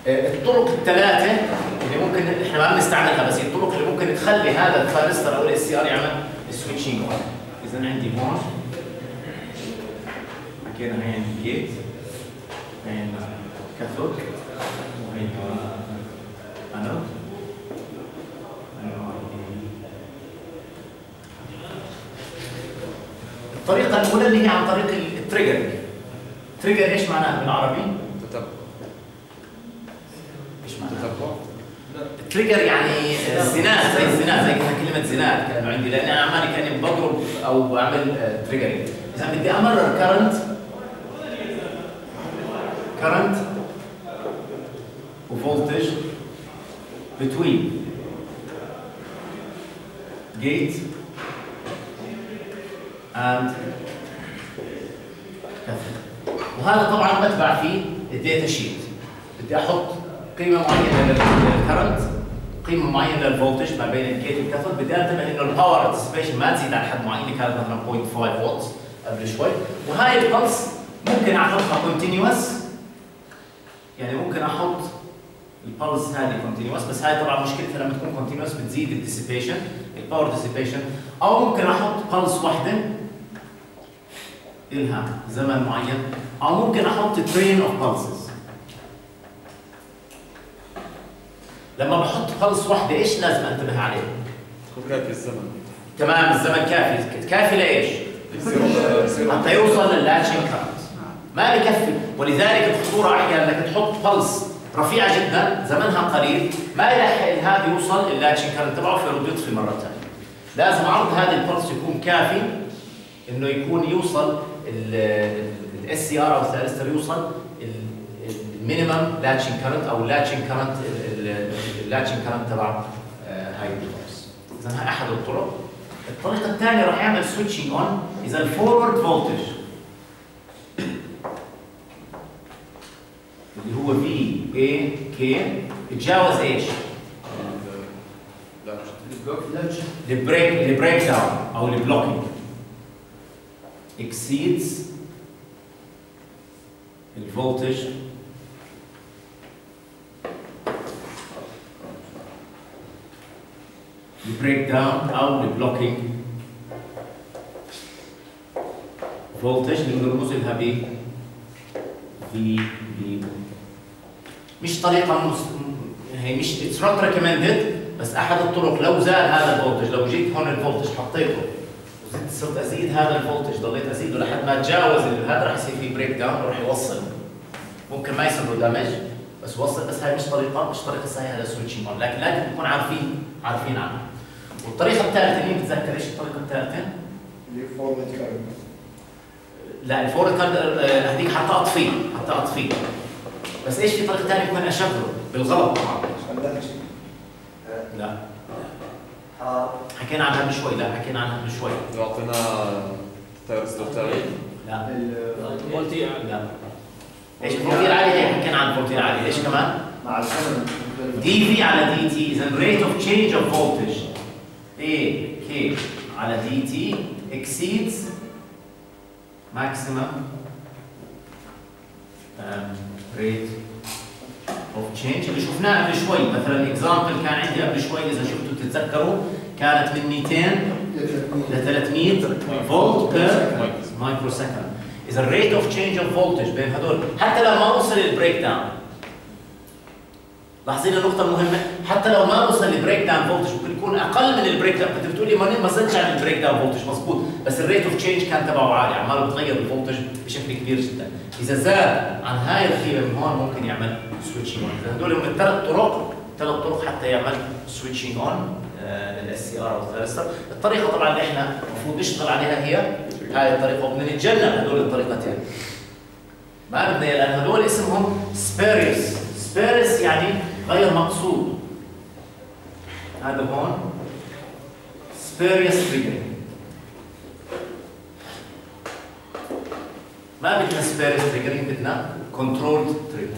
الطرق الثلاثه اللي ممكن احنا ما بنستعملها، بس هي الطرق اللي ممكن تخلي هذا الثايرستر او الاس سي ار يعمل سويتشنج اون. اذا عندي هون حكينا هي عندي جيت، هي كاثود، وهي انود. الطريقة الأولى اللي هي عن طريق التريجر. تريجر ايش معناها بالعربي؟ تتبع. ايش معناها؟ تتبع؟ التريجر يعني زناد، زي الزناد، زي كلمة زناد كانوا عندي، لأن أنا عمالي كأني بضرب أو بعمل تريجرينج. إذا بدي أمرر كرنت وفولتج between gate and cathode. وهذا طبعا بتبع فيه الداتا شيت. بدي احط قيمه معينه للكرنت، قيمه معينه للفولتج ما بين الجيت والكاثود. بدي انتبه انه الباور ديسبيشن ما تزيد عن حد معين، كانت مثلا 0.5 فولت قبل شوي. وهاي البلس ممكن احطها كونتينيوس، يعني ممكن احط البلس هذه كونتينيوس، بس هاي طبعا مشكلتها لما تكون كونتينيوس بتزيد الديسيبيشن، الباور ديسيبيشن. او ممكن احط بلس واحده إلها زمن معين، او ممكن احط ترين اوف بلسز. لما بحط بلس واحده ايش لازم انتبه عليه؟ يكون كافي الزمن. تمام، الزمن كافي. كافي لايش؟ حتى يوصل لللاتشنج كارنت. ما بكفي، ولذلك الخطوره احيانا انك تحط بلس رفيعه جدا زمنها قليل، ما يلحق هذا يوصل لللاتشنج كارنت تبعه فيرد يطفي مره ثانيه. لازم عرض هذه البلس يكون كافي انه يكون يوصل الاس سي ار او الثايرستر يوصل المينيمم لاتشنج كارنت او اللاتشنج كارنت، اللاتشنج كارنت تبع هاي الديفايس. اذا هاي احد الطرق. الطريقه الثانيه راح يعمل سويتشنج اون اذا الفورورد فولتج اللي هو في اي كي يتجاوز ايش؟ البريك داون او البلوكينج exceeds الفولتج البريك داون او البلوكينج فولتج اللي بنرمز لها ب في مش طريقه هي مش اتس نوت ريكومندد، بس احد الطرق. لو زاد هذا الفولتج، لو جيت هون الفولتج حطيته وزدت صرت ازيد هذا الفولتج، ضليت ازيده لحد ما تجاوز هذا، راح يصير في بريك داون وراح يوصل. ممكن ما يصير له دامج بس وصل. بس هاي مش طريقه صحيحه للسويتشنج اون، لكن لازم نكون عارفين عنها. والطريقه الثالثه مين بتذكر ايش الطريقه الثالثه؟ اللي فورورد كارنت. لا الفورورد كارنت هذيك حتى اطفيه. بس ايش في طريقه ثانيه ممكن اشغله بالغلط طبعا؟ لا حكينا عنها قبل شوي. لو اعطينا ثايرستر ثاني. لا الفولتير. لا ايش الفولتير عالي؟ هي حكينا عن الفولتير عالي. ايش كمان؟ مع الزمن دي في على دي تي. اذا ريت اوف تشينج اوف فولتج اي كي على دي تي exceeds maximum rate of change اللي شفناه قبل شوي. مثلا اكزامبل كان عندي قبل شوي اذا شفتوا تتذكروا، كانت من 200 ل 300 فولت بير مايكرو سكند. اذا الريت اوف تشينج اوف فولتج بين هذول حتى لو ما وصل للبريك داون، لاحظين النقطة المهمة، حتى لو ما وصل للبريك داون فولتج ممكن يكون أقل من البريك داون. كنت بتقول لي ما صرتش عن البريك داون فولتج مضبوط، بس الريت اوف تشينج كان تبعه عالي، عماله بتغير الفولتج بشكل كبير جدا. إذا زاد عن هاي القيمة من هون ممكن يعمل سويتشنج اون. هذول هم ثلاث طرق حتى يعمل سويتشنج اون للاس سي ار او الثايرستر. الطريقة طبعا اللي احنا المفروض نشتغل عليها هي هاي الطريقة، وبدنا نتجنب هذول الطريقتين. ما بدنا، لأن هذول اسمهم سبيريس. سبيريس يعني غير مقصود. هذا هون سبيريس تريجرينج. ما بدنا سبيريس تريجرينج، بدنا كنترولد تريجرينج.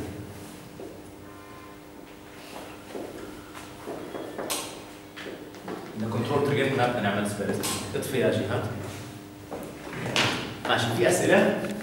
بدنا كنترول تريجرينج، ما بدنا نعمل سبيريس. اطفي يا جهاد. ماشي، في أسئلة؟